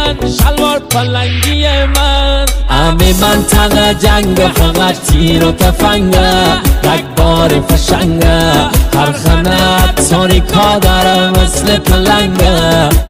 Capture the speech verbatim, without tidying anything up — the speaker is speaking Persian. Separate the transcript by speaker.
Speaker 1: من شلوار پلنگی من
Speaker 2: همه منطقه جنگ فقط تیر و تفنگه رگبار فشنگه هر خانه تاریکا داره مثل پلنگه